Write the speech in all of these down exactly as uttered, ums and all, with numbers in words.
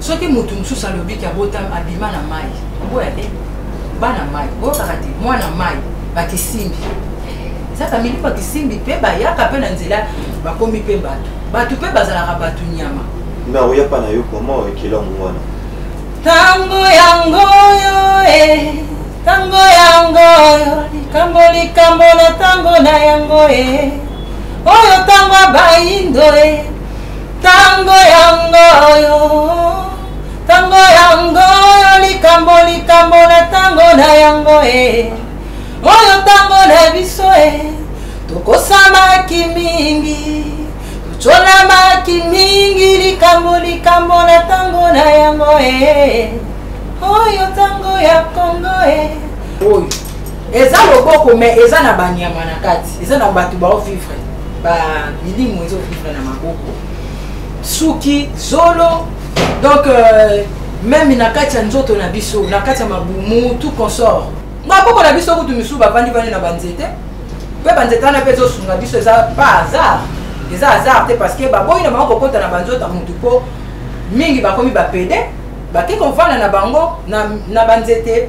Ce qui m'a dit que le bic a beau temps abîmer na maille. Boy allez, ba na maille. Boy karate, moi na maille. Ba kisimbi. Ça famille ba kisimbi pe ba ya ka pe na nzela ba komi pe bato. Bato pe bazala ka bato nyama. Na oya pa na yo comment ekela mwana. Tango yango yo eh. Tango yango yo, likambo likambo na tango na yango eh. Oyo tango baindo eh. Tango yango yo. Tango yango yo, likambo likambo na tango na yango eh. Oyo tango na biso eh. Tokosama kimingi. Tuchona maki mingi, likambo likambo na tango na yango eh. Oyo tango ya Congo eh. Oyo eza loboko mais eza na banyama na kati. Eza na batu ba vivre. Ba bilimu ezo vivre na maboko. Suki zolo. Donc euh, même na kati ya nzoto na biso, na kati ya mabumu tout consort. Maboko na biso kutu misu ba vandi vandi na banzete. Pe banzete na pezo sunga biso eza pas hasard. Eza hasard te parce que ba boyi na maboko kota na banzota mutu po mingi ba komi ba pede. Ba ke konfana na bango na na banzete.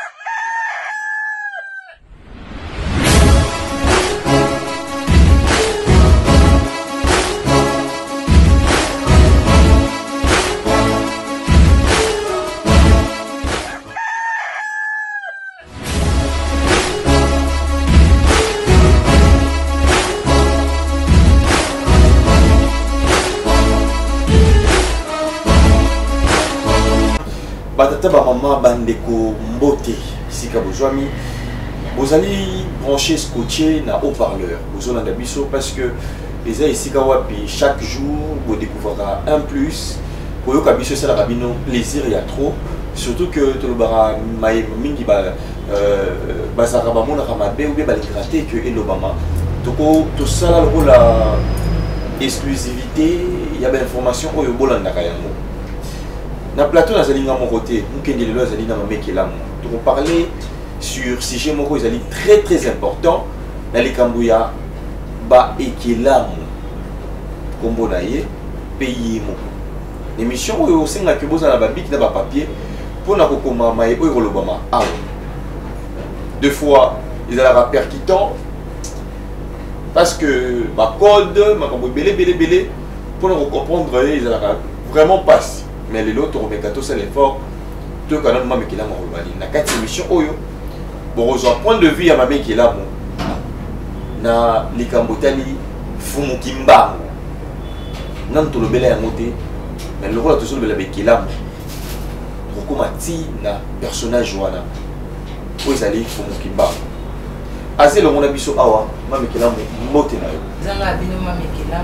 Batata ba maman bandeko mbote sika bozwami bozali branché scotché na haut-parleur bozolanda biso parce que eza esika wapi chaque jour vous découvrira un plus pour yoka biso ça la bino plaisir il y a trop surtout que tolobara maye mingi ba euh basaka ba mona kama be ou be ba gratter que elobama toko to sala la exclusivité il y a ben information oyo bolanda kayango. Na plateau nazali na mon côté, mukende lelo azali na mamekelamu. Donc on parlait sur sujet moko ezali très très important na likambuya ba ekelamu. Kombo na ye pays mo. Émission oyo senga ke boza na ba bic na ba papier pour na kokoma maye oyo kolobama awa. Deux fois ils allaient percutant parce que ma code ma kombo belé belé belé pour nous comprendre ils allaient vraiment passe. Mais les autres, on met ça l'effort. Tout quand même, qui est là, na quatre émissions, oyo. Bon, j'ai un point de vue à ma mère qui est là, na likambotali fumu kimba. Nan to le belé à monter. Mais le rôle toujours le belé qui est là. Rokomati na personnage wana. Où ils allaient fumu kimba. Assez le mon abisso awa, mama qui est là, moté na yo. Zanga bino mama qui est là.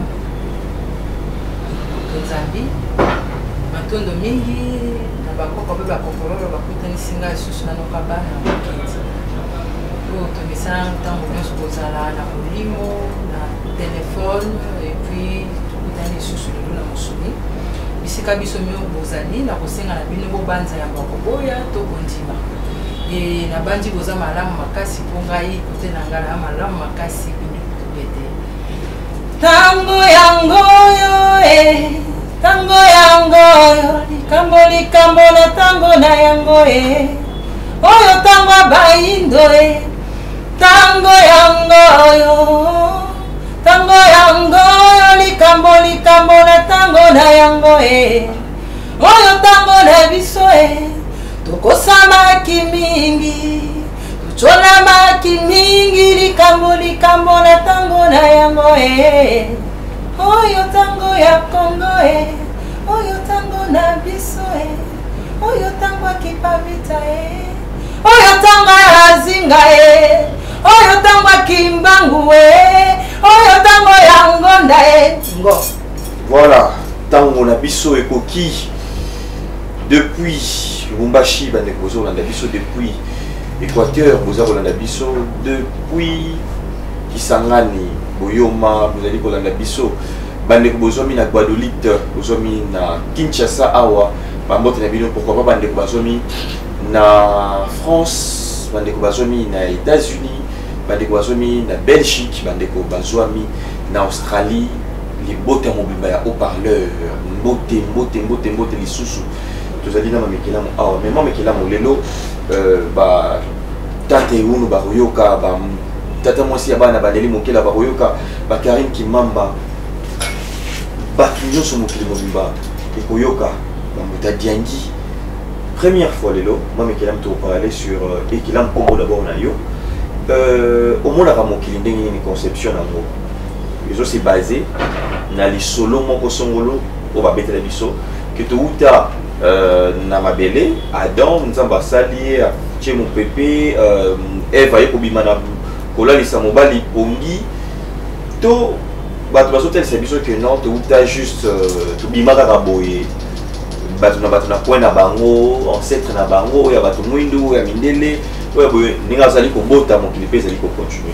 Zambi. Matondo mingi na bakoko be bakokolo bakutani singa isusu na nokaba na bakiti. To to misana ntango nyonso kozala na molimo na téléphone et puis tukutani isusu lelo na mosuni. Bisika biso mio bozali na kosenga na bino bobanza ya bakoboya to kondima. Et na bandi boza malamu makasi pongai kote na ngala malamu makasi bino bete. Tango yango yo eh. Tango yango yo, likambo likambo na tango na yango eh. Oyo tango baindo eh. Tango yango yo. Tango yango yo, likambo likambo na tango na yango eh. Oyo tango na biso eh. Tokosama kimingi. Tuchona maki mingi, likambo likambo na tango na yango eh. Oyo tango ya Congo eh. Oyo tango na biso eh. Oyo tango kipavita eh. Oyo tango ya zinga eh. Oyo tango kimbangu eh. Oyo tango ya ngonda eh. Ngo. Voilà, tango na biso ekoki depuis Lubumbashi bandeko zolanda biso depuis Équateur bozolanda biso depuis Kisangani Boyoma, vous allez kolanda biso bandeko bozomi na Guadeloupe, bozomi na Kinshasa awa, bambote na bino pourquoi pas bandeko bozomi na France, bandeko bozomi na États-Unis, bandeko bozomi na Belgique, bandeko bozomi na Australie, les bottes à mobimba ya haut-parleur mbote mbote mbote mbote les sous tous allez dans ma mekela mo ah mais moi mekela mo lelo euh ba tate unu ba royoka ba tata moi si abana ba leli mokela ba royoka ba Karim Kimamba ba kinyo so mokeli mobimba et koyoka ba mota diangi première fois lelo moi mekela mo to parler sur et qu'il a combo d'abord na yo euh au moins la mokeli ndenge ni conception na ngo les autres c'est basé na li solo moko songolo o ba betela biso que to uta euh na mabele Adam nzamba sali tie mon pépé euh Eva ye kobima na kola lisa mobali pongi to bato basotel c'est biso que non to uta juste to bima ka boye bato na bato na point na bango ancêtre na bango ya bato mwindu ya mindele oya boye ninga sali ko bota mon clip sali ko continuer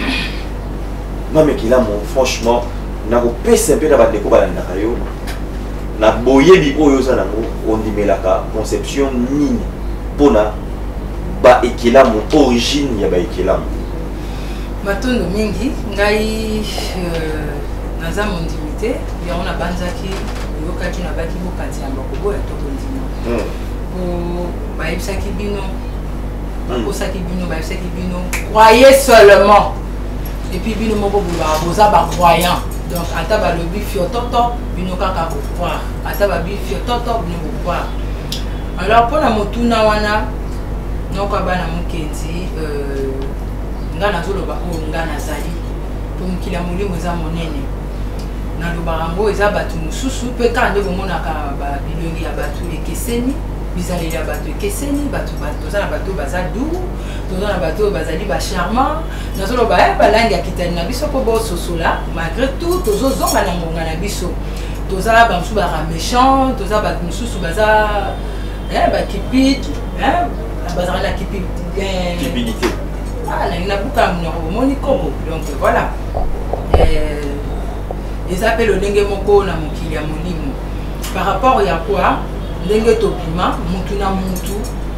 non mais qu'il a mon franchement na ko pesa pe na ba ndeko ba ndaka yo na boyebi oyo za nango ondimelaka conception nini pona ba ekela mon origine ya ba ekela mo matondo mingi ngai euh, naza mondimité ya ona banzaki yokaki na baki bokati ya makobo ya tokondima mm. o ba ebisaki bino bakosaki bino ba ebisaki bino croyez seulement et puis bino moko boba boza ba croyant donc ata ba lobi fiototo bino kaka ko croire ata ba bi fiototo bino ko croire alors pona motuna wana noko bana mukenzi euh ngana zolo ba o ngana zali to mukila mulimo za monene na lobarango eza batu mususu pe kande bomona ka ba bilongi ya batu ekeseni bizali ya batu ekeseni batu batu za na batu bazadu toza na bato bazali ba charmant nazolo ba ba langi akitani na biso ko bo sosola malgré tout tozo zonga na ngonga na biso toza ba msu ba méchant toza ba msusu baza eh ba kipit eh baza la kipit cupidité ah la ina buka mno moni kobo donc voilà euh ils appellent ndenge moko na mokili ya molimo par rapport ya quoi ndenge topima mutu na mutu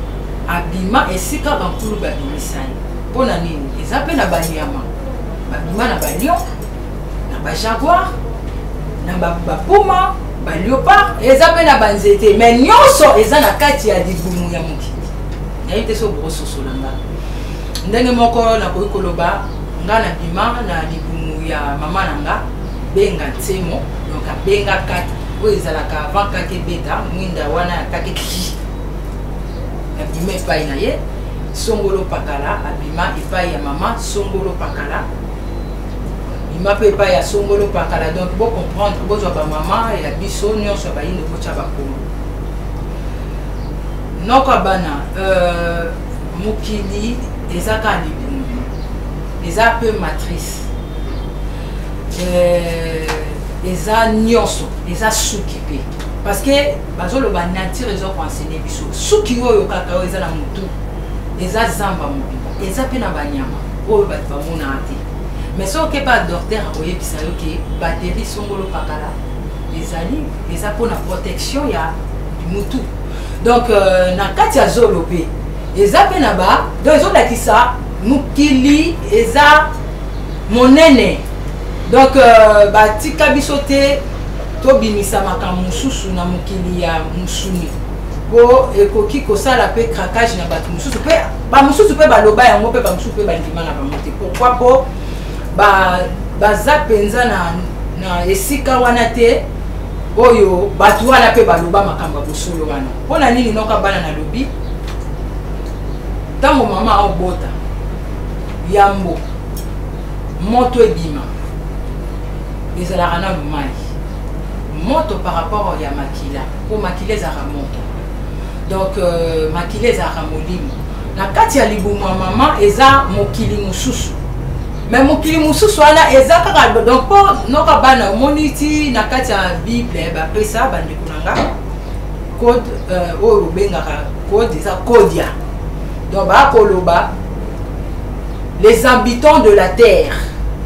abima esika bankulu babimisani pona nini eza pe na banyama babima na balion na bajaguar na bapuma baliopard eza pe na banzete mais nyonso eza na kati ya libumu ya mokili nayebi te so bokososola nga ndenge moko nakoki koloba nga na bima na libumu ya mama na nga benga ntemo donc abenga kaki oyo ezalaka avant kaki ebeta mwinda wana ya kaki kiki abima epai na ye songolo pakala abima epai ya mama songolo pakala abima mpe epai ya songolo pakala donc bo comprendre bozwa bamama ya biso nyonso bayinde kotya bakoma noko bana euh, mokili eza ka libumu eza mpe matrice euh, eza nyonso eza suki mpe parce que bazoloba nature ezokoenseigne biso suki oyo kaka oyo eza na motu eza zamba mobimba eza mpe na banyama oyo bato bamonaka te mais soki ba docteur oyebisa yo ke bateri songolo pakala ezali eza mpona protection ya motu donc euh, na kati ya zolo mpe eza mpe na ba donc ezolakisa mokili eza monene donc euh, batika biso te tobimisa makambo mosusu na mokili ya musuni po ekoki kosala mpe craquage na bato mosusu mpe bamosusu mpe baloba yango mpe bamosusu mpe bandima na bango te pourquoi po baza mpenza na, na esika wana te oyo bato wana mpe baloba makambo ya bosolo wana mpona nini noka bana na lobi ntango mama aobota yambo moto ebima ezalaka na mai moto par rapport ya makila po makila ezalaka moto donc euh, makila ezalaka molimo na kati ya libumu ya mama eza mokili mosusu mais mokili mosusu wana eza kaka donc po noka bana omoni ti na kati ya bible bapesa bandeko na nga code oyo obengaka code eza kodia donc bakoloba les habitants de la terre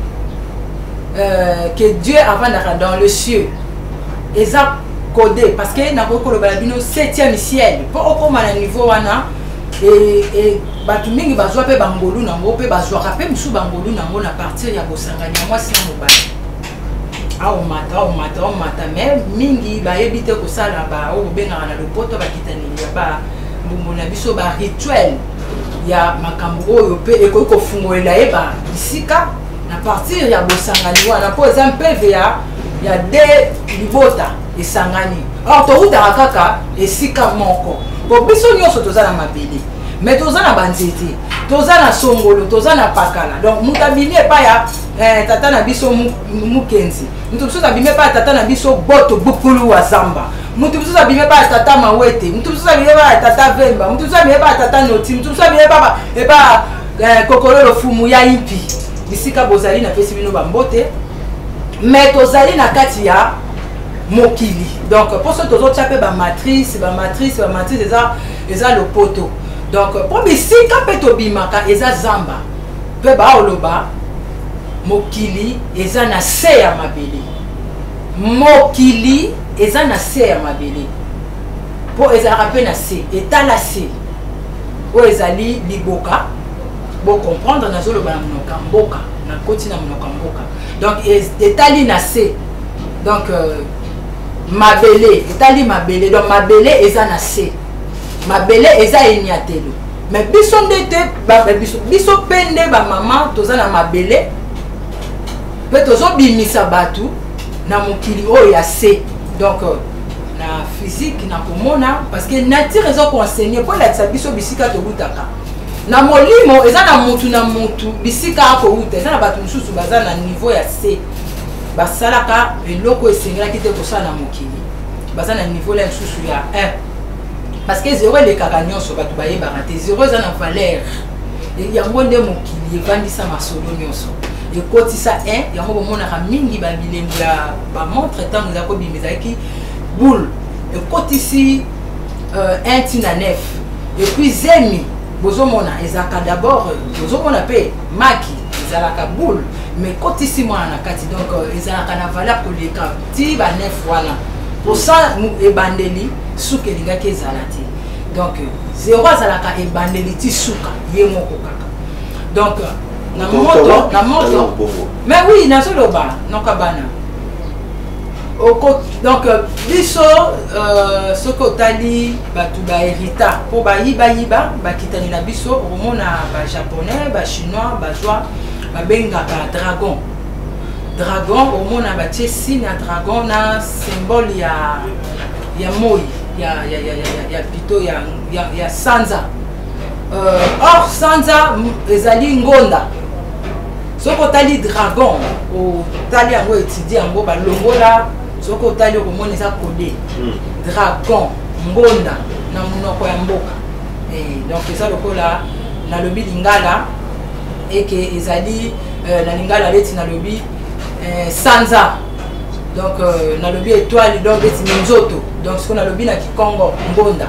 euh, que Dieu avant d'être dans le ciel ils ont codé parce que na kokolo bala bino septième ciel pour okoma na niveau wana et et batu mingi bazwa pe bangolu nango pe bazwa ka pe musu bangolu nango na partir ya bosangani moi c'est mobile aomata aomata aomata mais mingi bayebi te kosala ba oyo bengaka na lopoto bakitani ya ba mbumbu na biso ba rituel ya makambo oyo mpe ekoki kofungolela ye ba bisika na partir ya bosangani wana mpo eza mpeve ya ya de libota esangani. Or toutaka kaka esika moko po biso nyonso toza na mabele mais toza na banzete toza na songolo toza na pakala donc mutu abimi epai ya eh, tata na biso mukenzi mutu biso abimi epai ya tata na biso boto bukulu wa zamba mutu biso abimi epai ya tata mawete mutu biso abimi epai ya tata vemba mutu biso abimi epai ya tata noti mutu biso abimi epai ya kokololo fumu ya impi bisika bozali na pesi bino bambote mais tozali na kati ya mokili donc pour ce tozotia pe ba matrice ba matrice ba matrice eza eza lopoto donc pour bisika pe tobimaka eza zamba pe ba oloba mokili eza na se ya mabele mokili eza na se ya mabele po ezalaka pe na se etala se oyo ezali liboka bo comprendre nazoloba na monoka mboka na koti na monoka mboka donc etali na se donc euh, mabele etali mabele donc mabele eza na se mabele eza enyatelo mais biso ndete biso biso pende ba mama toza na mabele pe tozobimisa batu na mokili oyo ya se donc na physique na komona parce que nature ezo conseiller po la biso bisika tobutaka na molimo eza na mutu na mutu bisika akouta eza na batu mususu baza na niveau ya se basalaka eloko esengelaki te kosala na mokili baza na niveau la susu ya un parce que zéro elekaka nyonso bato bayebaka te zéro eza na valeur yango nde mokili evandisa masolo nyonso ekotisa un yango bomonaka mingi babilembo ya bamontre ntango eza kobima ezalaki boule ekotisi un ntina neuf epuis zemi bozomona ezalaka d'abord bozomona mpe maki ezalaka boule mais kotisi mwana na kati donc ezalaka na valeur koleka ti ba neuf wana pour ça ebandeli suka elingaki ezala te donc zéro azalaka ebandeli ti suka ye moko kaka donc na moto na moto mais oui nazoloba noka bana donc biso soki otali bato bahérita mpo bayibayiba bakitani na biso omona bajaponais bachinois bazwa babengaka dragon dragon omona batie signe ya dragon na symbole ya ya moi ya ya ya ya plutôt ya ya ya sanza or sanza ezali ngonda soki otali dragon otali yango étudie yango balongola soki otali okomona eza kode dragon ngonda na monoko ya mboka donc eza lokola nalobi lingala eke ezali na lingala leti nalobi sanza donc nalobi étoile donc eti minzoto donc siko nalobi na kikongo ngonda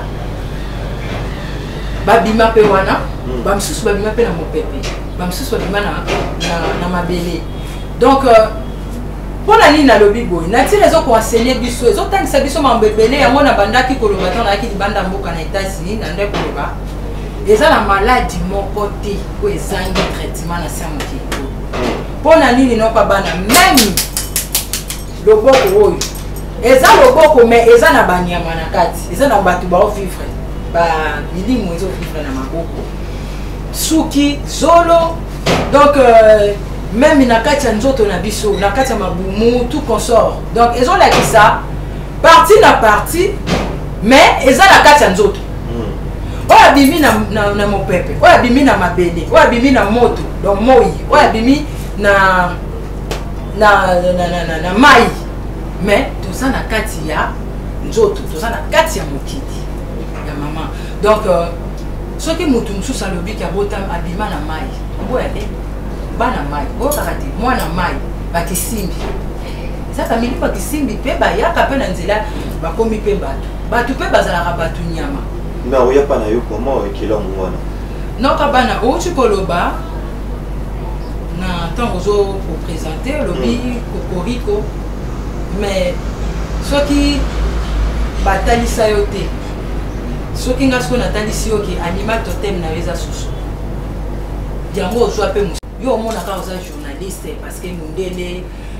babima pe wana bamisusu babima pe na mopepe bamisusu babima na, na, na mabele donc mpona nini nalobi boye natire ezokoenseigner biso ezotangisa biso mambo ebele yango na bandaki koloba ntango nayaki libanda mboka na États-Unis na nde koloba eza na maladi moko te oyo ezangi traitement na se ya mokili mpona nini noka bana meme loboko oyo eza loboko mais eza na banyama na kati eza na bato baovivre babilimu ezovivre na maboko suki zolo donc euh, même na kati ya nzoto na biso na kati ya mabumu tout consort donc ezolakisa parti na parti mais eza na kati ya nzoto oyo abimi na, na, na mopepe oyo abimi na mabele oyo abimi na moto donc moi oyo abimi na na, na, na, na, na mai mais toza na kati ya nzoto toza na kati ya mokili ya mama donc euh, soki mutu mosusu alobiki abota abima na mai oboya te bana mai oyokaka te mwana mai bakisimbi ezaka mili bakisimbi mpe bayaka mpe na nzela bakomi mpe bato bato mpe bazalaka bato nyama na oyapa na yo koma ekelamu wana noka bana outi koloba na ntango ozokopresente olobi kokoriko mais soki batalisa yo te soki nga siko natalisi yo ke animal totem na yo eza susu yango ozwa mpe yo omonaka oza journaliste parce que mundele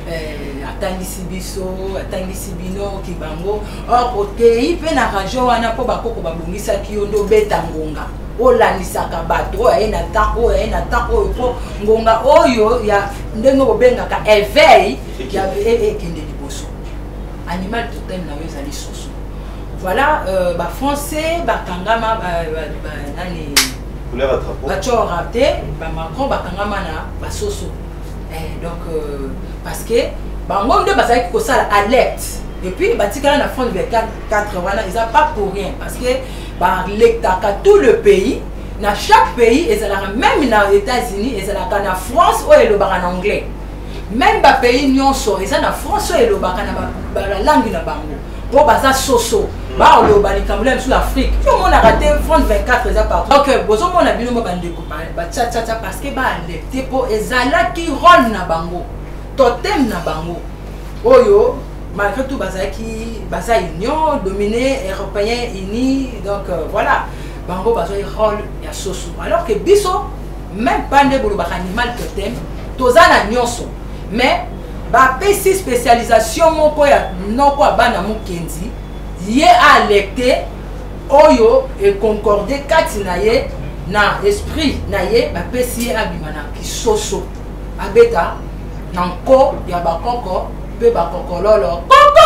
atangisi biso atangisi bino kibango or okei pe na rajo wana po bakoko babongisaki yo ndo beta ngonga olanisaka bato oyo aye na tako oyo aye na tako oyo po ngonga oyo ya ndenge bobengaka éveil ya ekende liboso animal totem na yo ezali soso voilà ba français bakangama nani bachora te ba Macron bakangama na basoso donc parce que bango nde bazalaki kosala alerte et puis batikala na France vingt-quatre wana eza pas pour rien parce que balectaka tout le pays na chaque pays ezalaka même na États-Unis ezalaka na France oyo elobaka na anglais même ba pays nyonso eza na France oyo elobaka na ba langue na bango po baza soso ba oloba likambo la sur l'Afrique tout le monde a raté France vingt-quatre eza partout donc bozo mona bino mo bandeko ba tcha tcha tcha parce que ba alerté po ezalaki rôle na bango totem na bango oyo malgré tout bazaki baza union dominé européen uni donc euh, voilà bango bazo rôle ya soso alors que biso même pas nde bolo ba animal totem tozana nyonso mais ba pesi spécialisation moko ya noko abana mukenzi yé alerté oyo et concordé kati na ye na esprit na ye ba pesi abimana kisoso abeta nanko ya bakoko pe bakoko lolo koko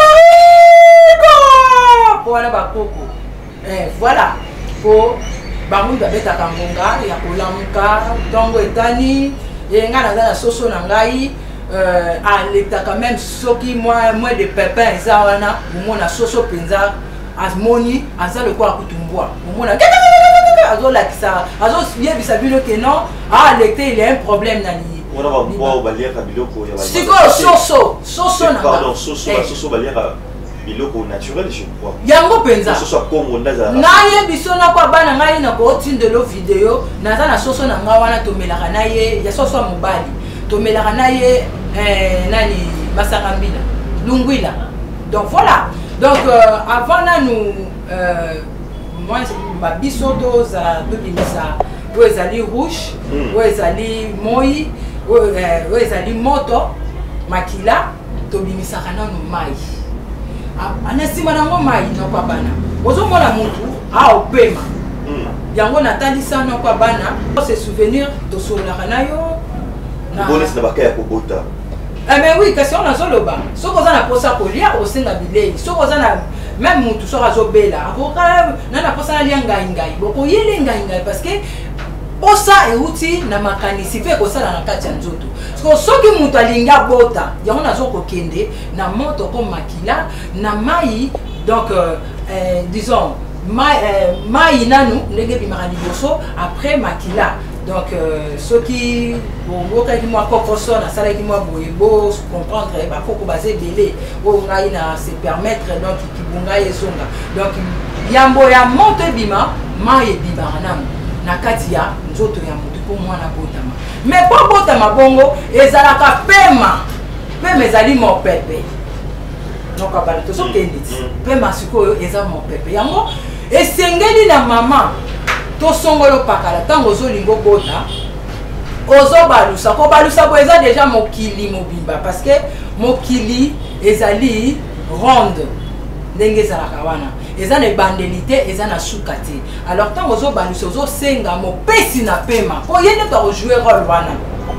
voilà bakoko eh voilà po bangu babeta kangonga ya kolamuka tongo etani yenga na na soso na ngai euh à l'état quand même soki moi moi de pépins ça wana mona soso penza asmoni azale kwa kutumbwa mona azo la kisa azo bien bisabilo que non ah l'été il y a un problème nani on va voir baliaka biloko ya baliaka siko soso soso na pardon soso soso baliaka biloko naturel je crois yango penza soso kongo ndaza naye biso na kwa bana ngai na ko tindelo video naza na soso na nga wana tomelaka na ye ya soso mobali tomelaka na ye eh nani Masakambila Lungwila donc voilà donc euh, avant là nous euh, moi ma biso doza de bimisa où ezali rouge où ezali moi où ezali moto makila to bimisa kana no mai anasima nango mai no kwa bana ozo mona mutu a opema yango natandisa no kwa bana se souvenir to sola kana yo na bonus na bakaya kobota. Eh mais oui, question na zoloba. So ko za na posa kolia o senga bilei. So ko za na même mutu so azobela. Akoka na na posa na lianga ngai. Boko yele ngai ngai parce que posa euti na makanisi pe ko sala na kati ya nzoto. So soki mutu alinga bota, yango na zo ko kende na moto ko makila na mai donc euh, euh, disons mai euh, mai nanu ndenge bimaka liboso après makila. Donc euh, ceux qui bon qui moi cocoso na sala qui moi boyebo comprendre ba koko basé belé o ngai na se permettre donc qui bunga yesonga donc yambo ya monte bima ma ye bibana na katia nzoto ya mutu pour moi na botama mais pour botama bongo ezala ka pema pema ezali mo pepe donc abala to so kenditi pema siko ezala mo pepe yango esengeli na mama to songolo pakala tango ozolingo bota ozo balusa ko balusa bo eza déjà mokili mobimba parce que mokili ezali ronde ndenge ezalaka wana eza na bandelité eza na sukate alors tango ozo balusa ozo senga mopesi na pema po yene to jouer rôle wana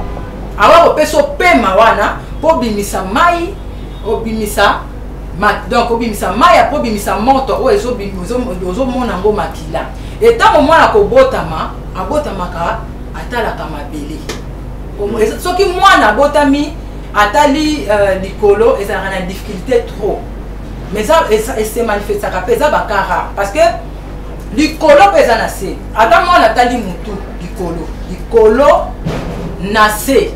awa opeso pema wana po bimisa mai obimisa ma donc obimisa mai po bimisa moto o ezo bimisa ozo mona ngo makila et tant mwana ko botama abotamaka atalaka mabele soki mwana botami atali likolo ezalaka na difficulté trop mais ça se manifeste ka pesa bakara parce que likolo pesa na se ata mwana atali mutu likolo likolo na se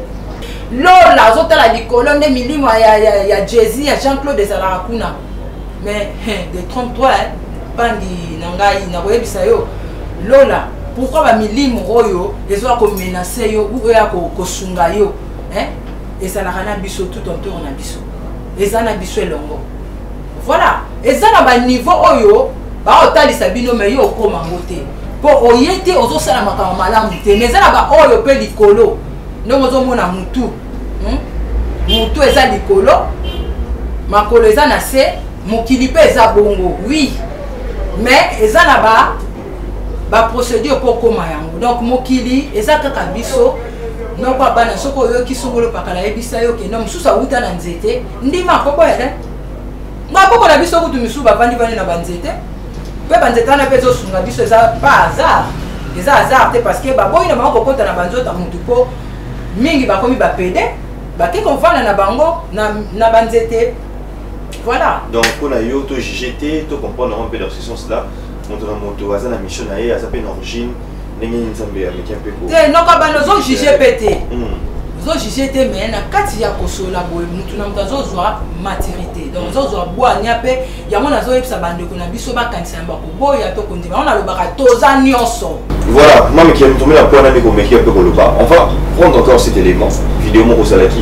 lola zotala likolo nde milimo ya ya Jay-Z ya Jean-Claude ezalaka kuna mais de trompe-toi pangi nangai na koyebisa yo lola pourquoi ba milimo oyo ezo ko menacer yo ou ya ko kosunga yo hein eza na kana biso tout autour na biso eza na biso elongo voilà eza na ba niveau oyo ba otalisa bino me yo koma ngote po oyete ozo sala makama malamu te eza na ba oyo pe likolo ndongo zo mona mutu hein mutu eza likolo makolo eza na se mokili pe eza bongo oui mais eza na ba ba procédure pour koma yango donc mokili eza kaka biso noko bana soko yo kisungolo pakala yebisa yo ke no mususa uta na nzete ndima ko boyele ngako na biso kutu misu bavandi bani na banzete pe banzete na pezo sunga biso eza pas hasard eza hasard te parce que baboyi na mako kota na banzota mutu po mingi bakomi ba pede ba ke konfana na bango na na banzete voilà donc on a yo to jeter to comprendre un peu dans ce sens là monto na moto aza na mission na ye aza pe na origine ndenge nzambe ya meki un peu ko te noko bano zo juger pété zo juger te mais na kati ya kosola boye mutu na mutazo zwa maturité donc zo zwa boanya pe yango nazo yebisa bandeko na biso bakanisa mbako boya to kondima on a le baka toza nyonso. Voilà, moi qui aime tomber la pointe avec Omeki un peu pour le bas. On va prendre encore cet élément vidéo mon Rosalaki.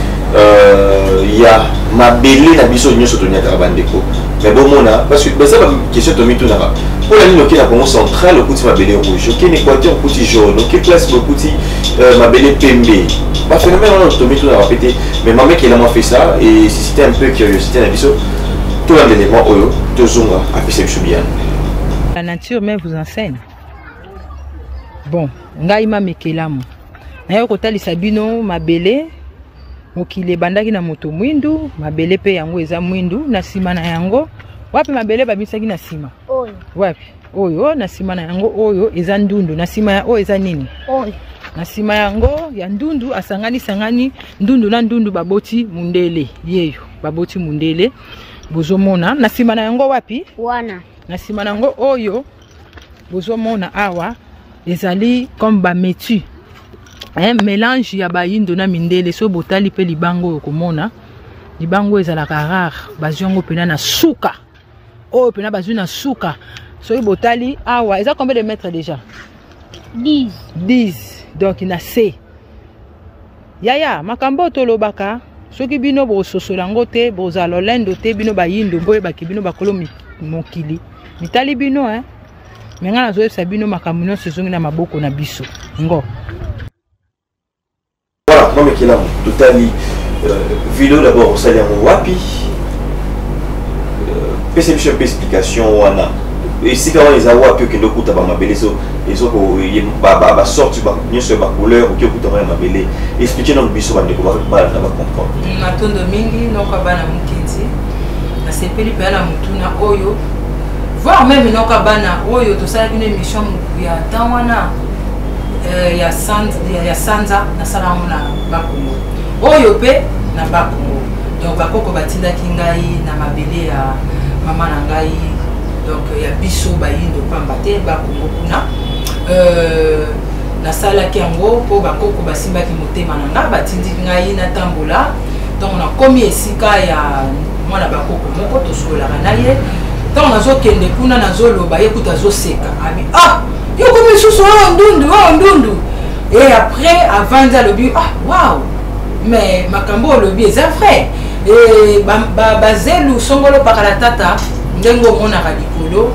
Il y a ma belle na biso nyo sotonia karabandeko. Mais bon mona parce que ça va question de mitou nara. Pour la ligne qui est la Congo centrale au petit ma belle rouge, OK Équateur au petit jaune, OK place au petit ma belle pembe. Pas phénomène on to mitou nara répéter mais ma mec il a moi fait ça et si c'était un peu curiosité na biso tout l'élément oyo to zonga a fait ça bien. La nature même vous enseigne. Bon, ngai ma mekelamu. Na yo kotalisa bino mabele mokile bandaki na moto mwindu, mabele pe yango eza mwindu na sima na yango. Wapi mabele babisaki na sima? Oyo. Wapi? Oyo na sima na yango oyo eza ndundu, na sima ya oyo eza nini? Oyo. Na sima yango ya ndundu asangani sangani ndundu na ndundu baboti mundele. Yeyo, baboti mundele. Bozomona na sima na yango wapi? Wana. Na sima na yango oyo bozomona awa ezali comme ba metu un mélange ya bayindo na mindele so botali pe libango yokomona libango ezalaka rare baziongo pena na suka oyo pena bazu na suka so botali awa eza combien de mètres déjà? dix. dix donc na C yaya makambo tolobaka soki bino bososola ngo te bozalo lendo te bino bayindo boye bakibino bakolo mokili mitali bino hein menga na zoe sabino makambo sezongi na maboko na biso ngo voilà moi qui là totali vidéo d'abord ça y a mon wapi perception explication wana et si quand les awa que ndo kuta ba mabele so ezo ko ba ba ba sorti ba nyoso ba couleur ki kuta ba mabele expliquer dans biso ba ndeko ba na ba comprendre matondo mingi noko bana mukiti na sepeli pe ala mutuna oyo voir même noka bana oyo to sala une émission ya tawana euh ya sanza ya sanza na sala mona bakongo oyo pe na bakongo donc bakoko batinda kingai na mabele ya mama na ngai donc ya biso bayindo pamba te bakongo kuna euh na sala kiango po bakoko basimba ki motema na nga batindi ngai na tambola donc na komi esika ya mwana bakoko moko to sola na ye tant nazo kende kuna nazo loba yekuta zo seka abi ah yoko misusu o ndundu o ndundu et après avant ça lobi ah waouh mais makambo lobi est vrai et ba bazelu songolo pakala tata ndengo mona radikolo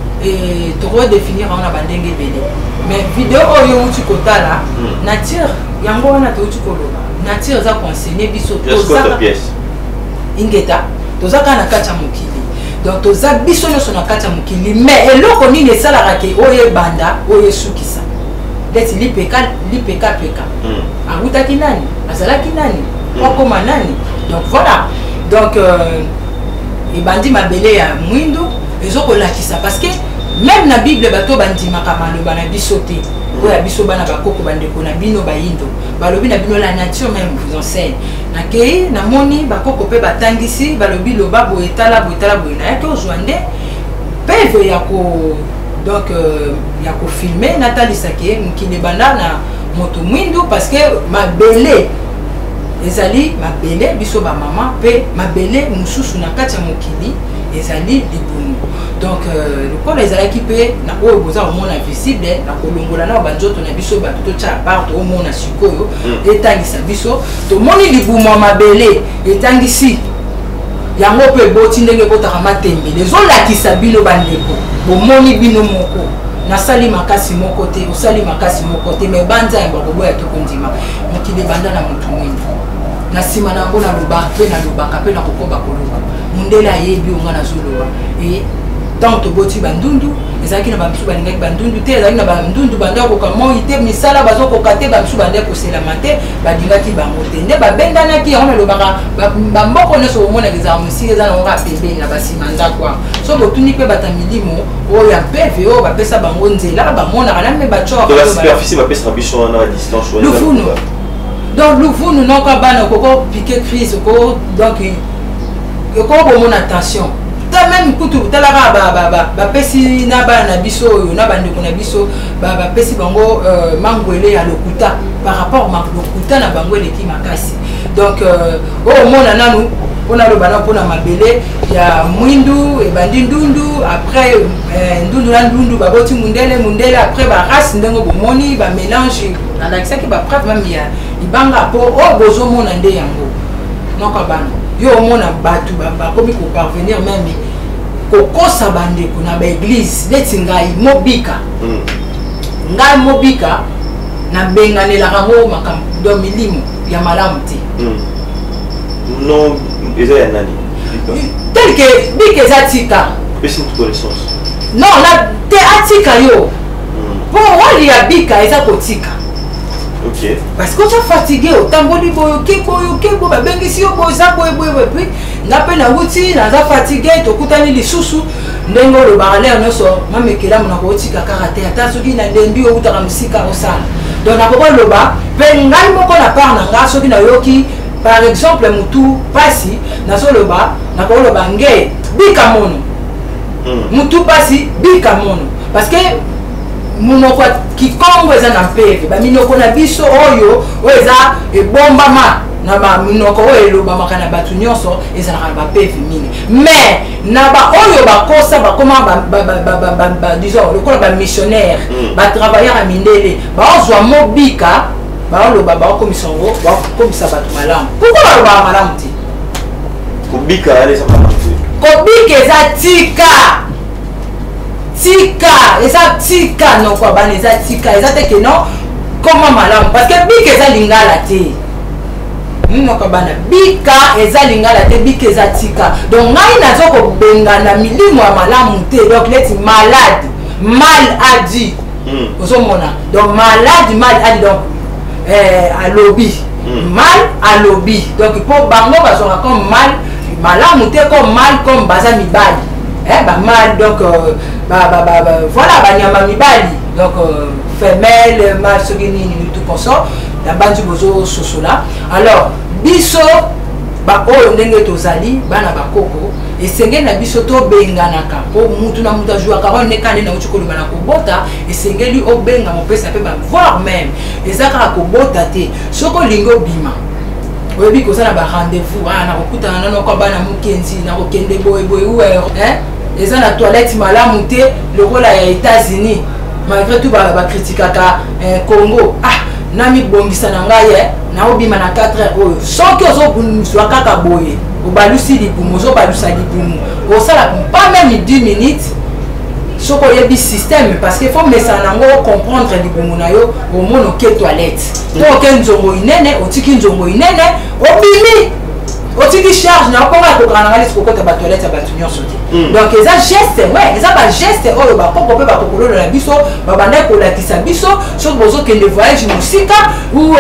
et to redéfinir on a bandenge bele mais vidéo oyo uti kotala nature yango wana to uti koloba nature za conseiller biso to za pièce ingeta to za kana kacha mokili donc toza biso nyonso na kati ya mokili mais eloko nini esalaka ke oyo ebanda oyo esukisa ndeti lipeka lipeka peka awutaki nani azalaki nani okoma nani donc voilà donc euh, ebandi mabele ya mwindu ezokolakisa parce que même na bible bato bandimaka maloba na biso te oyo biso bana bakoko bandeko na bino bayindo balobi na bino la nature même vous enseigne nakei na moni bakoko pe batangisi balobi loba bo etala bo etala bo na yake ozwande peve ya ko donc euh, ya ko filmer natalisa ke mkile banda na moto mwindu parce que mabele ezali mabele biso ba mama pe mabele mususu na kati ya mokili ezali libumu donc euh, le corps ezalaki pe na oyo boza omona visible na kolongola na banzoto na biso bato to cha part omona sikoyo etangisa biso to moni libumu mabele etangisi yango pe boti ndenge botaka matembele ezolakisa bino bandeko bomoni bino moko nasali makasi moko te osali makasi moko te mais banza ya bakoboya to kondima mokili banda na mutu mwindu na sima na ngo na loba pe na lobaka pe na kokoba koloba mundele ayebi onga na zoloba et tant to boti bandundu ezaki na bamsu balingaki bandundu te ezaki na bandundu banda kokamo ite misala bazo kokate bamsu banda kosela mate badingaki bango te nde babenganaki yango na lobaka bamboko nyonso omona ezala mosika eza nango pembeni na basima ndako so botuni mpe bata milimo oyo ya peve oyo bapesa bango nzela bamonaka na me bacoka la superficie bapesaka biso wana badistance lufunu donc lufunu noko bana koko piqué crise oko donc oko bomona attention ta même kutu talaka ba ba ba ba pesi na ba na biso yo na bandeko na biso ba ba pesi bango mangwele ya lokuta par rapport à lokuta na bangwele ki makasi donc oh mona nanu ona lo bana pona mabele ya mwindu e bandi ndundu après ndundu na ndundu baboti mundele mundele après ba race ndengo bomoni ba mélange na la ki ba preuve même ya ibanga po o bozo mona nde yango noko bana yo mona batu ba komi ko parvenir même ko kosa bandeko na ba église leti ngai mobika ngai mobika na benganela rango makam do milimo ya malamu te non eza ya nani tel que bike zatika pesi toute connaissance non la te atika yo po wali ya bika eza kotika. Ok. Parce que tu es fatigué, tamboli boyo keko yo keko ba bengisi yo boza boye boye puis na pe na wuti na za fatigué to kutani lisusu ndengo lo barale no so mamekela mona ko tika karate ata soki na ndembi o utaka musika osala. Donc na ko loba pe ngai moko na part na nga soki na yoki par exemple mutu pasi na so loba na ko loba nge bika mono. Mutu pasi bika mono parce que munoko kikongo eza na peve ba minoko na biso oyo oeza e bomba ma na ba minoko oyo eloba makana batu nyonso eza na ba peve mini mais na ba oyo ba kosa ba koma ba ba ba ba ba disons le ko ba missionnaire ba travailleur à mindele ba ozwa mobika ba oloba ba komisongo ba komisa batu malamu pourquoi ba malamu ti kobika ale sa malamu ti kobika eza tika tika eza tika non quoi bana eza tika eza te que non comment malamu parce que bika eza lingala te non quoi bana bika eza lingala te bika eza tika donc ngai nazo ko benga na milimo ya malamu te donc leti malade mal a dit ozo mona donc malade mal a dit donc euh à lobby mal à lobby donc pour bango bazora comme mal malamu te comme mal comme baza mibali eh ba mal donc euh, bah, bah, bah, bah, voilà bah nyama mibali donc euh, femelle mal sogini ni tout comme ça la bandi bozo sosola alors biso ba oyo ndenge tozali bana bakoko esenge na biso to benganaka po mutu na mutu ajua ka on nekane na uchukolo bana ko bota esengeli obenga mopesa pe ba voir même ezaka ko bota te soko lingo bima oyebi ko sana ba rendez-vous ana kokutana na ko bana mukenzi na ko kende boy boy ou hein ils ont la toilette malamu te le rôle à États-Unis malgré tout ba critiquaka Congo ah nami bongisa na ngai na obima na quatre heures oyo soki ozo bunzwa kaka boye obalusi libumu ozo balusa libumu osala pas même dix minutes soko yebi système parce que faut me ça nango comprendre libumu na yo au mono ke toilette to ke nzongo inene otiki nzongo inene obimi otiki charge na okoma ko grana ngali ko kota ba toilette ba tunyo soki donc eza geste ouais eza ba geste oyo ba poko pe ba kokolo na biso ba banda ko lakisa biso so bozo kende voyage musika ou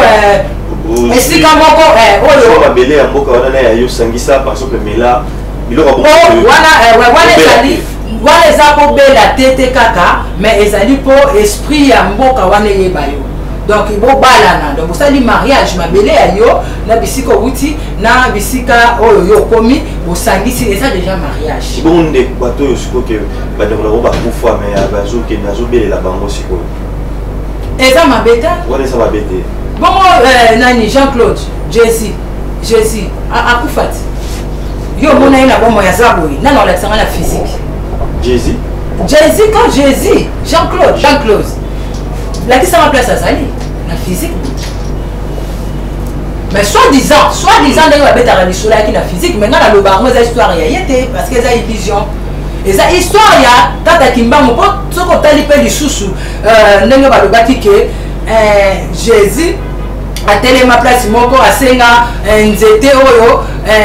euh esika moko eh oyo ba belé ya mboka wana na ya yo sangisa parce que mela biloko ko wana wana ezali wana eza ko bela tete kaka mais ezali po esprit ya mboka wana yeba yo donc il faut balana donc ça li mariage mabele ya yo na bisika wuti na bisika oyo yo komi bosangisi eza déjà mariage bonde bato yo siko ke badamona ko ba kufa mais bazo ke nazo belela bango siko eza mabeta wana eza mabete bon nani Jean-Claude Jésus Jésus a akufati yo mona ina bomo ya zaboyi nana la tsanga na physique Jésus Jésus quand Jésus Jean-Claude Jean-Claude la qui ça ma place à Zali la physique mais soi-disant soi-disant dans la bête à la soleil qui la physique maintenant la loba moi histoire il y a été parce que ça illusion et ça histoire il y a tata kimba mon pote ce qu'on t'a li pe li sousou euh n'enga ba loba ki que euh Jésus atelema place moko asenga nzete oyo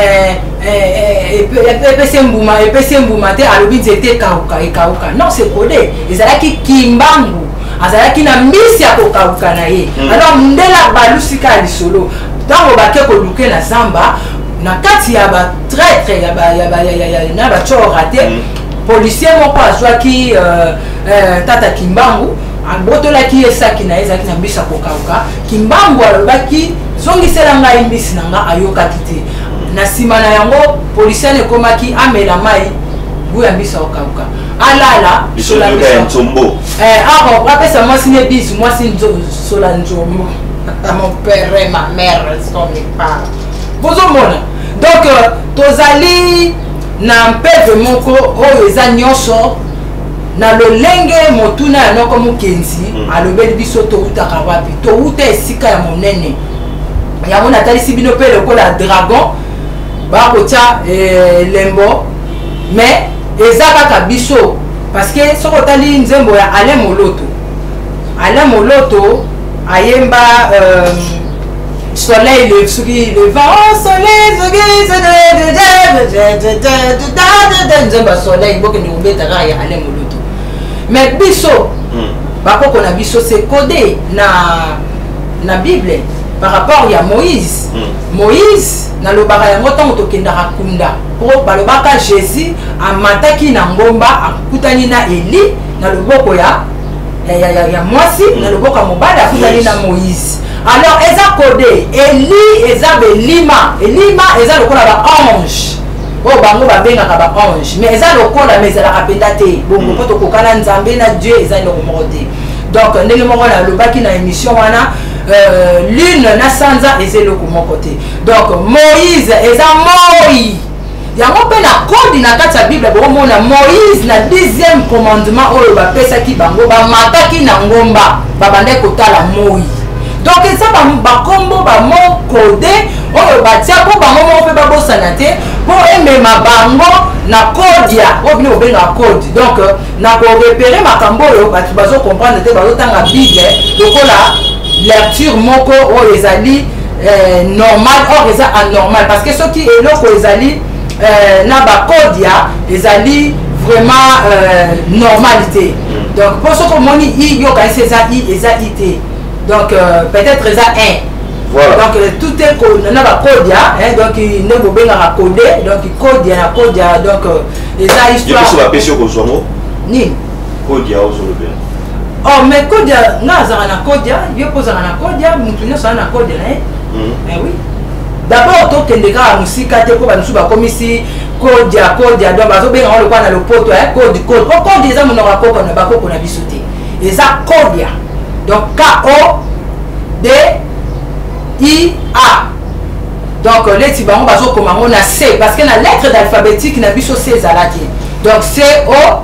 epesi mbuma epesi mbuma te alobi nzete ekauka ekauka non c'est codé ezalaki kimbangu azalaki na mbisi ya kokauka na ye alors ndela balusika ya lisolo ntango bake koluke na zamba na kati ya batraître na bacora te policier moko azwaki tata kimbangu abotolaki esaki na ye ezalaki na mbisi ya kokauka kimbangu alobaki zongisela ngai mbisi na nga ayokaki te na nsima na yango policier ekomaki amela mai buya mbisi ya kokauka alala apesa mwasi ne biso mwasi sola nzombo mon père et ma mère sont mes parents bozomona donc tozali na mpeve moko oyo eza nyonso na lolenge motuna ya noko mokenzi alobeli biso toutaka wapi touta esika ya monene yango natalisi bino mpe lokola dragon bakotia lembo mais eza kaka biso parce que soki otali nzembo ya Alain Moloto Alain Moloto ayemba soleil le soki le vent soleil nzembo ya soleil bokende kobetaka ya Alain Moloto mais biso bakoko na biso c'est codé na na Bible par rapport à Moïse. Mm. Moïse, na lobaka yango tango tokendaka kunda. Pour balobaka Jésus amataki na ngomba akutani na Eli na loboko ya ya ya ya mwasi mm. na loboko ya mobali akutani yes. na Moïse. Alors eza codé Eli eza belima, elima eza lokola ba ange. Oh bango ba benga ka ba ange, mais eza lokola mais eza la penda te. Bongo poto kokala nzambe na Dieu eza lo morte. Donc ndenge moko na lobaki na émission wana Euh, l'une na sanza ezelo ko côté. Donc Moïse eza moi. Yango pe na code na kati ya Bible bo mona Moïse na dixième commandement oyo ba pesa ki bango ba mataki na ngomba ba bande kotala moi. Donc eza ba ba kombo ba mo code oyo ba tia ko bango mo pe ba bosana te po emema bango na code ya obino obenga code. Donc na ko repérer makambo oyo ba tu bazo comprendre te bazo tanga Bible lokola lecture moko o ezali euh, normal or eza anormal parce que ce qui est loko ezali euh, na ba code ya ezali vraiment euh, normalité. Donc pour ce que moni i yo ka eza i eza ité. Donc euh, peut-être eza un. Voilà. Donc euh, tout est code na ba code ya hein donc ne bo benga ka code donc code ya na code ya donc euh, eza histoire. Je peux se passer au Zomo. Ni code ya au Zomo. Oh mais kodia ngazana na kodia yo pozana na kodia mutu nyo sana na kodia na eh oui d'abord to kendeka musika te ko ba nsuba komisi kodia kodia donc bazo benga le kwa na lopoto eh code code ko code eza muno ka koko na bakoko na bisote eza kodia donc K O D I A donc les tibango bazo komango na C parce que na lettre d'alphabétique na biso C ezalaki donc C O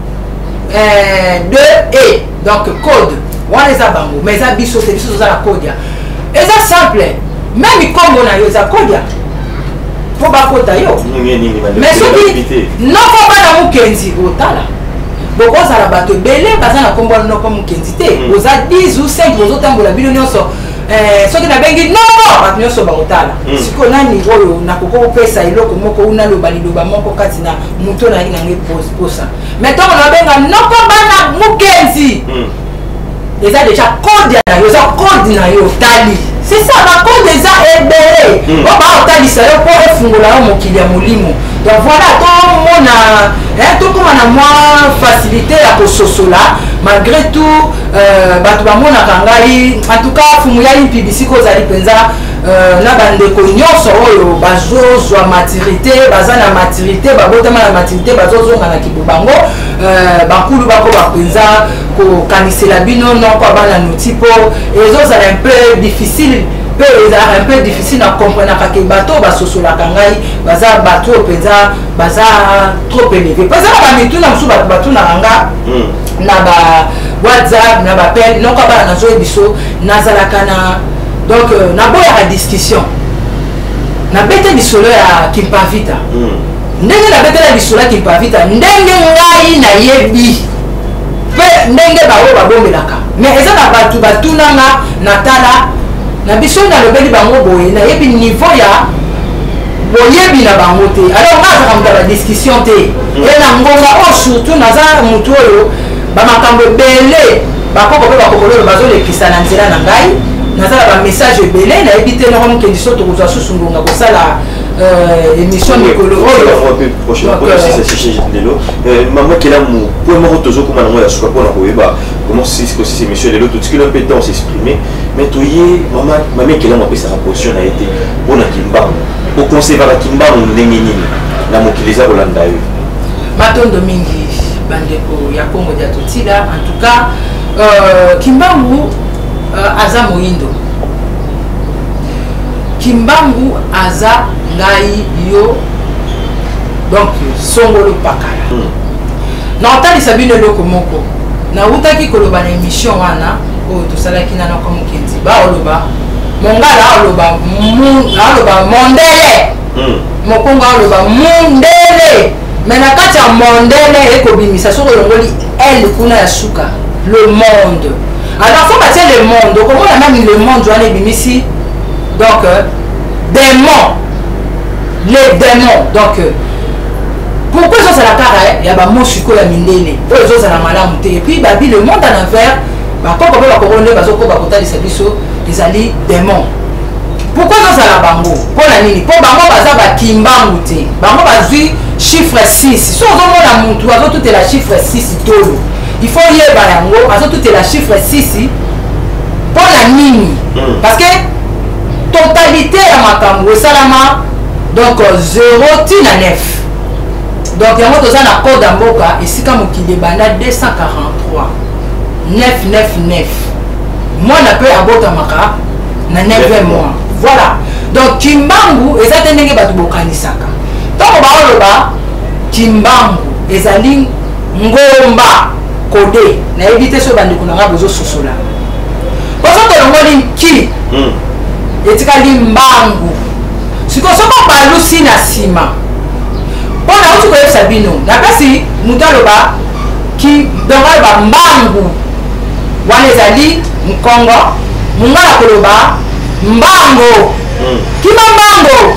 Euh, deux et donc code on les a bango mais ça biso c'est biso za code ya et ça simple même comme on a yo za code ya faut ba kota yo mais soki non faut pas na mukenzi otala boko za la bato belé baza na kombo no comme mukenzi te oza dix ou cinq ozo tambola bino nyonso eh soki na bengi non bato nyonso ba otala siko nani oyo na koko pesa iloko moko una lo bali lo ba moko kati na muto na ngi pose posa mais tant on a benga non ko bana mukenzi les a déjà code na yo za code na yo tali c'est ça ba code eza ebele o ba otali sa yo po efungola yo mokili ya molimo donc voilà to mona hein to comme na moi facilité ya ko sosola malgré tout euh ba to ba mona kangai en tout cas fumu ya publicité ko zali penza euh na bande ko nyonso oyo bazozwa maturité baza na maturité babotama na maturité bazozonga na kibubango euh bakulu bako ba penza ko kanisela bino non ko bana notipo ezo za un peu difficile peu un peu difficile à comprendre que bateau ba sosola kangai baza bateau penza baza trop élevé parce que ba mitu na msuba bateau na ranga na ba WhatsApp na ba appel non ko ba na zo biso nazalaka na donc na boya la discussion na bete bisolo ya Kimpavita ndenge na bete la bisolo ya Kimpavita ndenge ngai na yebi pe ndenge bawo babombelaka mais eza na batu batunanga natala na biso na lobeli bango boye na yebi niveau ya boyebi na bango te alors nga azaka moto ya badiscussion te e na ngonga oyo surtout naza motu oyo bamakambo ebele bakoko mpe bakokolo oyo bazolekisa na nzela na ngai naza na bamessage ebele nayebi te noko mokendi so tokozwa susu ngonga kosala émission mikolo oyo mama kelamu point moko tozokoma nango ya suka mpona koyeba comment c'est émission lelo totikeli un peu temps s'exprimer mais toye mama mama kelamu apesaka position na ye te mpona kimbangu okonsevaka kimbangu ndenge nini na mokili eza kolanda yo matondo mingi bandeko ya Congo dia totila en tout cas euh, kimbangu euh, aza moindo kimbangu aza ngai yo donc songolo pakala mm. na otalisa bino eloko moko nautaki koloba na émission wana oyo tosalaki nano kwa mokenzi baoloba mongala aoloba aoloba mondele mm. mokongo aoloba mundele me na kati ya mondele ekobimisa soki olongoli ele kuna ya suka le monde alors faut batie le monde okomona mami le monde wana ebimisi donc euh, démons les démons donc euh, pourquoi ça c'est la cara ya ba mosuko ya mindele oyo zo za na malamu te et puis babi le monde en envers ba koko ba koronde ba zoko ba kotalisa biso ezali démons pourquoi ça la bango pona nini po bango baza ba kimbangu te bango bazwi chiffre six so zo mona muntu azo tout la chiffre six tolo il faut yeba yango azo tout la chiffre six pona nini mm. parce que totalité ya makambo esalama donc zéro tina neuf donc yango toza na code ya mboka esika mokili ebanda deux cent quarante-trois neuf neuf neuf mwana mpe abotamaka na neuvième mois voilà donc kimbangu eza te ndenge bato bokanisaka ntango baoloba kimbangu ezali ngomba kode nayebi te so bandeko na nga bozososola poso tolongoli ki mm. etikali mbangu sikoyo soko balusi na nsima mpona uti koyebisa bino napesi moto aloba donc aloba mbangu wana ezali nkongo mongala koloba mbango kima mbango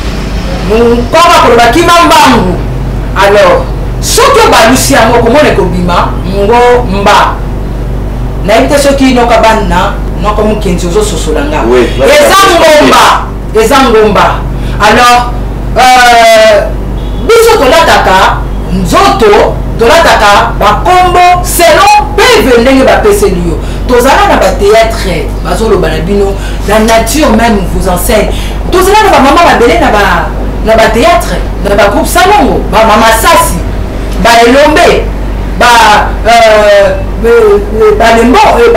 nkongo akoloba kima mbangu alors soki obalusi yango okomona ekobima ngo mba nayebi te soki noka bana noko mokenzi ozososola nga eza ngomba eza ngomba alors euh, biso tolataka nzoto tolataka bakombo selon peve ndenge bapeseli yo tozala na batéâtre bazoloba na bino la nature même vous enseigne tozala na bamama babele na batéâtre na bagroupe salongo bamama sasi baelombe balembo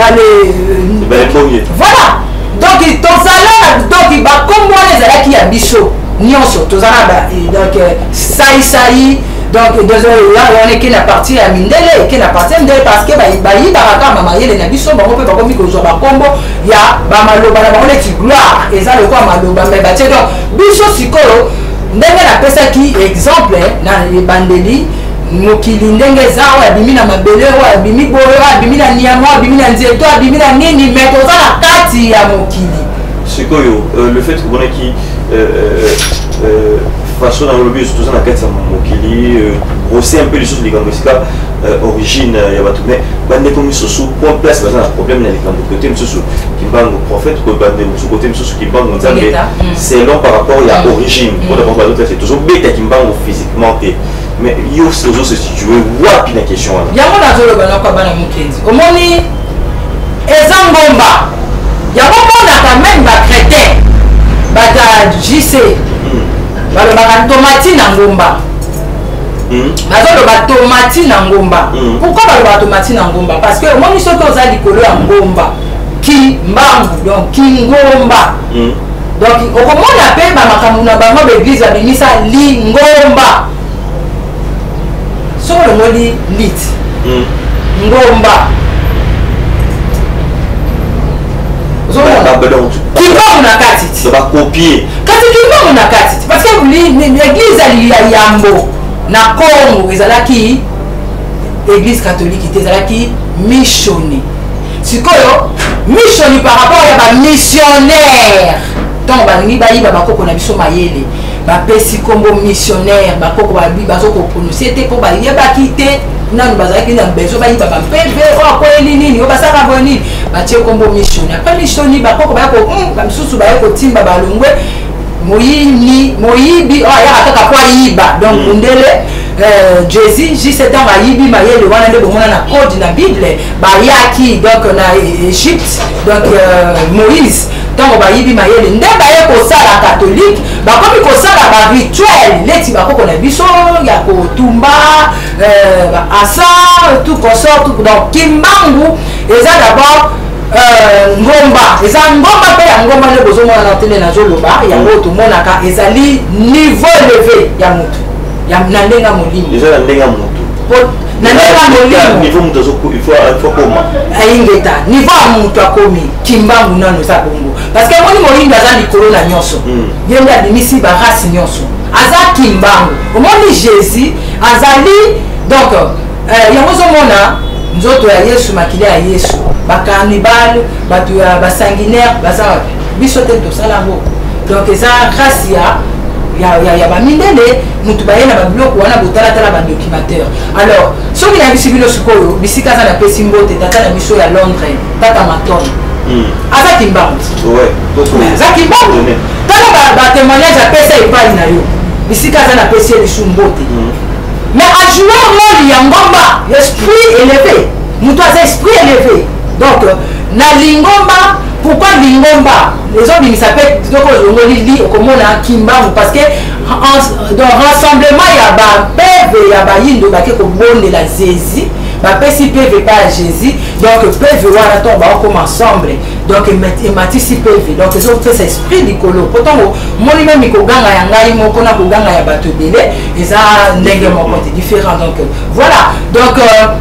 voilà donc tozala donc bakombo wana ezalaki ya biso nyonso tozala donc saisai donc wana eke na partie ya mindele eke na partie ya mindele parce que bayibaka kaka mayele na biso bango mpe bakomi kozwa bakombo ya bamaloba na bango neti gloire eza lokwa maloba me batie donc biso sikoyo ndenge napesaki exemple na ebandeli mokili ndenge eza oyo abimi na mabele oyo abimi boyo oyo abimi na niamo oyo abimi na nzeto oyo abimi na nini me toza na kati ya mokili sikoyo le fait kobonaki façon na lobi toza na kati ya mokili rose un peu lisusu likambo esika origine ya bato mais bandeko misusu point place baza na problème na likambo kote misusu kimbangu prophète ko bande mosusu kote misusu kimbangu nzambe selon par rapport ya origine mpona bango bazotase tozobeta kimbangu physiquement te mais yo ozo se situe wapi na question wana yango nazoloba nako bana mokenzi omoni eza ngomba yango monaka même bacrétin bata jc balobaka tomati na ngomba bazoloba tomati na ngomba pourquoi balobaka tomati na ngomba parce que omoni soki oza likolo ya ngomba ki mbangu donc ki ngomba donc okomona mpe bamakambo na bango baeglise babimisa lingomba soko longoli lit ngomba kimbangu na kati bakopie kasi kimbangu na kati parce que l'église ya yambo na Congo ezalaki église catholique te ezalaki missionné sikoyo mission par rapport à ba missionnaire donc balingi bayiba bakoko na biso mayele bapesi kombo missionnaire bakoko babi bazoko prononcer te po bayebaki te nanu bazalaki na besoin bayiba bapeve okoyeli nini obasaka boni batie kombo missionnaire après missionnaire bakoko bayako bamisusu bayako timba balongwe moyini moyibi oya kaka kwa yiba donc ndele Jésus juste dans la yibi mayele wana nde bomona na code na Bible bayaki donc na Égypte donc Moïse tango bayibi mayele nde baye kosala catholique bakomi kosala ba rituel leti bakoko na biso ya kotumba asa tout consort tout donc kimbangu eza d'abord ngomba eza ngomba pe ya ngomba nde bozomona na tele na zoloba yango tomonaka ezali niveau élevé ya mutu ya nandenga molimo eza nandenga mutu nandenga molimo niveau mutu azoko il faut il faut koma ayingeta niveau mutu akomi kimbangu nano za bongo parce que moni moyindo aza likolo na nyonso yende abimisi ba race nyonso aza kimbangu omoni Jésus azali donc yango zomona nzoto ya Yesu makile ya Yesu ba cannibale bato ya ba sanguinaire baza biso te tosala ngo donc eza race ya ya ya ya ba mindele mutu bayena ba biloko wana botala tala ba documentaire alors soki na bisi bilo sikoyo bisika za na pesi mbote tata na biso ya Londres tata matone aza kimbangu ouais aza kimbangu tala ba ba témoignage a pesa epai na yo bisika za na pesi biso mbote mais a jouer rôle ya ngomba esprit élevé mutu aza esprit élevé donc na lingomba pourquoi lingomba les hommes ils s'appellent donc on dit komona kimbangu parce que dans rassemblement ya ba peve ya ba yindo ba ke ko bonde la Jésus ba pesi peve pas Jésus donc peve wana to ba comme ensemble donc et matisi peve donc ils ont fait cet esprit likolo pourtant moni même ko ganga ya ngai moko na ko ganga ya bato belé eza ndenge moko différent donc voilà donc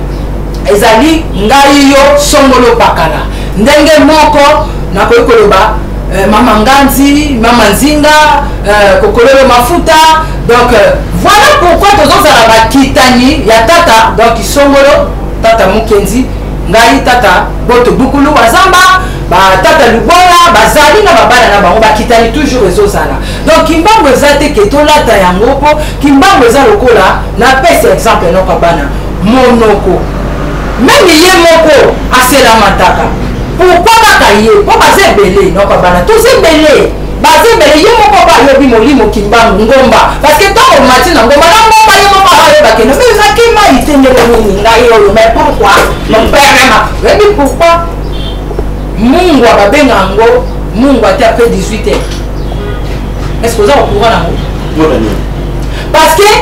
ezali ngai yo songolo pakala ndenge moko na kokoloba mama nganzi mama nzinga kokololo mafuta donc voilà pourquoi tozozala bakitani ya tata donc songolo tata mukenzi ngai tata boto bukulu wazamba ba tata lubola bazali na babana na bango bakitani toujours ezozala donc kimbango ezate ke tolata yango po kimbango eza lokola na pese exemple noko bana monoko même ye moko asela mataka pourquoi kaka ye po baze belé noko bana tous belé baze belé ye moko ba yobi molimo kimbango ngomba parce que tant au matin ngomba na ngomba ye moko ba yoba ke no mais ça qui m'a été ne le ngai yo mais pourquoi mon père ma mais pourquoi mungu ababenga ngo mungu ati après dix-huit heures est-ce que vous avez au courant nango parce que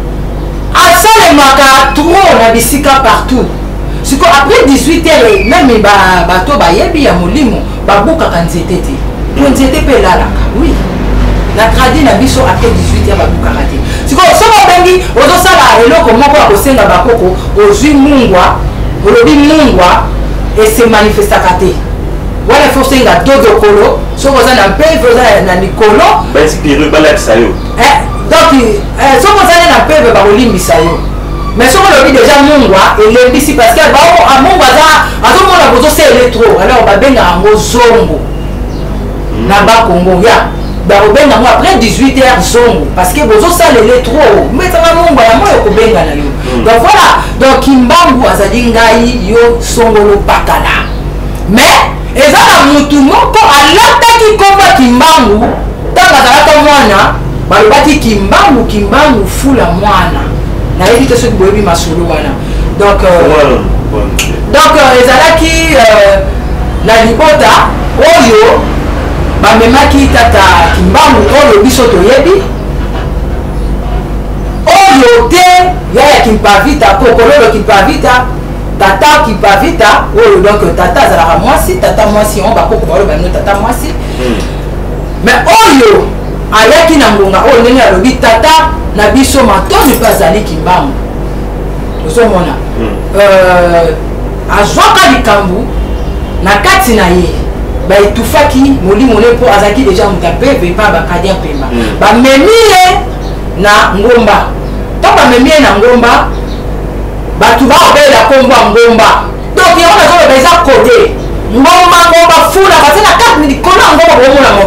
asalemaka trop na bisika partout siko après dix-huit heures même ba bato bayebi ya molimo babukaka nzete te po nzete pe lalaka oui na tradi na biso après dix-huit heures babukaka te siko soko bengi ozosala eloko moko ya kosenga bakoko ozwi mungwa olobi mungwa ese manifestaka te wala fosenga dodo kolo soko za na peve za na nikolo basi pire balakisa yo eh donc eh soko za na peve ba olimbisa yo mais soko lobi déjà mungwa elembisi parce que ba a mungwa za azomona bozo se electro alors ba benga ngo zongo na ba Congo ya ba obenga mo après dix-huit heures zongo parce que bozo sala electro mais ça mungwa ya moyo ko benga na yo donc voilà donc kimbangu azali ngai yo songolo pakala mais eza na mutu moko alataki komba kimbangu tanga azalaka mwana balobaki kimbangu kimbangu fula mwana nayebi te soki boyebi masolo wana donc donc ezalaki na libota oyo bamemaki tata kimbangu oyo biso toyebi oyo te yaya kimpavita kokololo kimpavita tata kipavita oyo donc tata azalaka mwasi tata mwasi on bakoko baloba bino tata mwasi mais oyo ayaki na ngonga oyo ndenge alobi tata na biso matoni mpe azali kimbangu ozomona azwaka likambo na kati na ye baetufaki molimo ne mpo azalaki deja moto apeve mpa bakadi ya pemba bamemi ye na ngomba ntango bamemi ye na ngomba bato baobelela kombo ya ngomba donc yango nazoloba eza kode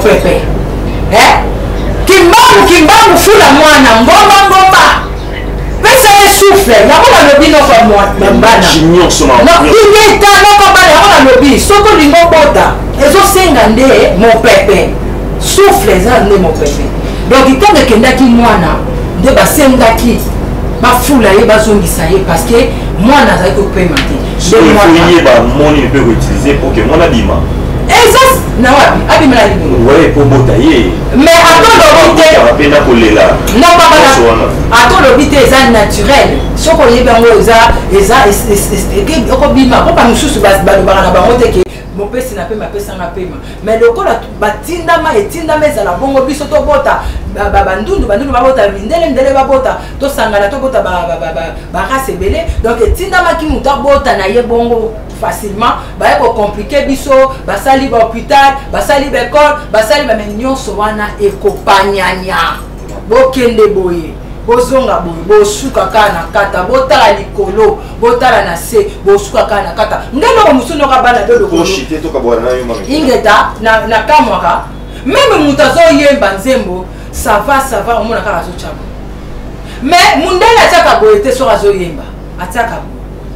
mopepe eh kimbangu kimbangu fula mwana ngomba ngomba pesa ye souffle yango nalobi noko bambana ingeta noko bana yango nalobi soko lingo bota ezosenga nde mopepe souffle eza nde mopepe donc ntango ekendaki mwana nde basengaki bafula ye bazongisa ye parce que mwana azali kopema te yeba moni mpe koutilize pour que mwana bima exact na wapi abima na libumu ouais po bota ye mais atolobi te apena kolela non papa atolobi te eza naturel soko oyebi yango eza eza okobima popa mosusu balobaka na bango te ke mopesi na pema apesanga pema mais lokola batindama etindama ezala bongo biso tobota bandundu bandundu babota mindele mindele babota tosangana tobota barase ebele donc etindamaki moto abota na ye bongo facilement baye kocomplike biso basali bahôpital basali baekole basali bame nyonso wana ekopanyanya bokende boye bozonga boye bosuka kaka na kata botala likolo botala na se bosuka kaka na kata ngeloko mosusu noka bana dolokolo ingeta na kamwaka meme moto azoyemba nzembo ça va ça va omona kaka azotyama mais mundele atiaka boye te soki azoyemba atiaka boye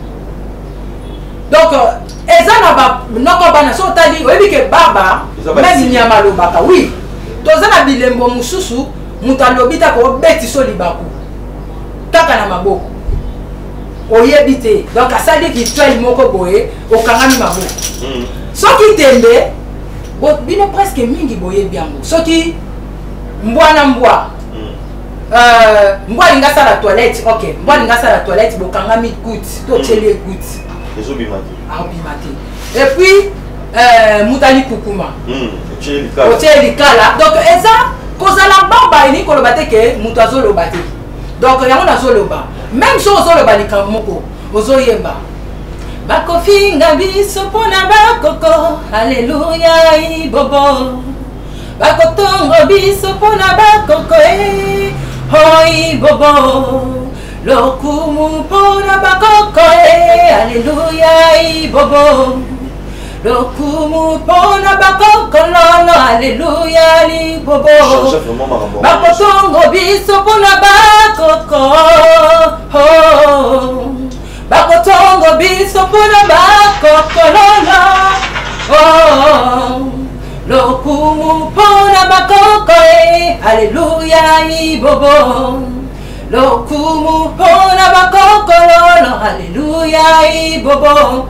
donc eza na noko bana so otali oyebi ke baba meme nyama alobaka oui toza na bilembo mosusu moto alobi taka obeti so libaku kaka na maboko oyebi te donc asali rituel moko boye okangami maboko soki tembe bino presque mingi boyebi yango soki mbwa na mbwa mbwa alingi asala toilette ok mbwa alingi asala toilette bokangami goutte totyeli ye goutte ezobima te et puis moto ali kukuma otie likala donc eza kozala bamba elingi koloba te ke moto azoloba te donc yango nazoloba même so ozoloba likambo moko ozoyemba bakofinga biso mpona bakoko alleluya ibobo bakotongo biso mpona bakoko e hoi bobo lokumu mpona bakoko e alleluya ibobo lokumu mpona bakoko lolo alleluya libobo bakotongo biso mpona bakoko bakotongo biso mpona bakoko lolo lokumu mpona bakoko e alleluya ibobo lokumu mpona bakoko lolo alleluya ibobo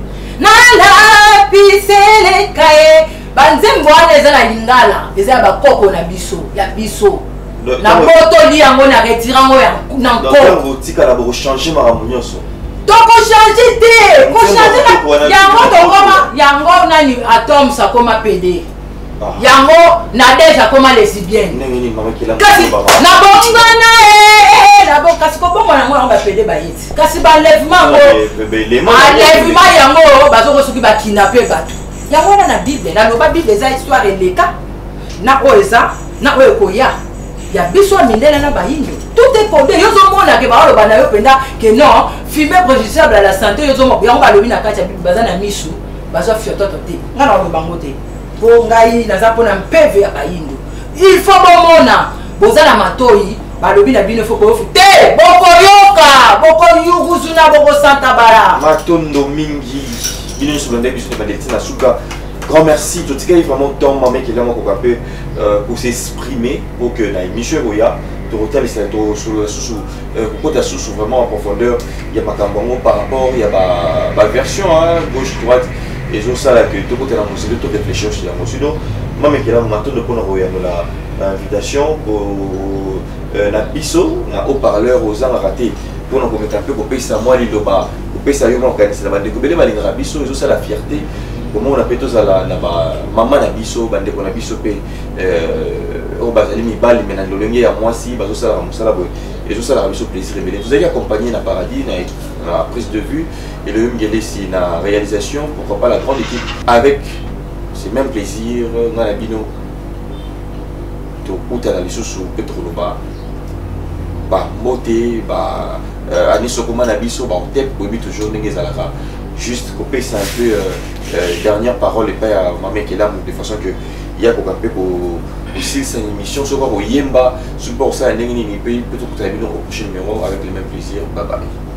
nalapiseleka ye banzembo wana eza na lingala eza ya bakoko na biso ya biso na botoli yango na retire yango na nkoko tikala bokochange makambo nyonso tokochange te kochange yango tokoma yango nani atome sakoma pede yango Nadège akoma lesbienne kasi na bongana e na bo kasi ko bongo na ngo ba pede ba yiti kasi ba lèvement ngo lèvement yango bazoko soki ba kidnapper bato yango na Bible na loba Bible eza histoire eleka na oeza na oyo koya ya biso mindele na bayindo tout est codé yozo mona ke ba loba na yo penda que non fumer préjudiciable à la santé yozo mo yango ba lobi na kati ya Bible bazana misu bazo fiototo te ngana loba ngote po ngai naza pona mpeve ya bayindo il faut bomona bozala matoi balobi na bino faut ko te boko yoka boko yuguzu na boko santa bara matondo mingi bino sur le biso de badeti na suka. Grand merci tout cas vraiment temps maman qui est là mon peu pour s'exprimer pour que la émission Roya te retale c'est sur sous côté sous vraiment en profondeur il y a Makambongo par rapport il y a ma version gauche droite et je sais là que tout côté la procédure tout réfléchir sur la procédure maman qui est là maintenant de prendre Roya la invitation pour la biso na haut-parleur aux gens ratés pour nous mettre un peu pour payer ça moi les doba pour payer ça yo mon organiser la bande de gobeler balinga biso et je sais la fierté comment on appelle tout ça la maman na biso bande ko na biso pe euh au bazali mi bali mais na lolenge ya moi si bazo sala musala boy et je sais la biso plaisir mais vous allez accompagner na paradis na prise de vue et le ngele si na réalisation pourquoi pas la grande équipe avec ces mêmes plaisirs na la bino to utala lisusu petrolo ba ba moté ba aniso koma na biso ba tep bobi toujours ndenge zalaka juste couper c'est un peu euh, euh, dernière parole et pas à maman qui est là de façon que ya kokampe ko osilisa émission soki koyemba soki mpo kosala ndenge nini mpe mpe tokutana bino au prochain numéro avec le même plaisir. Bye bye.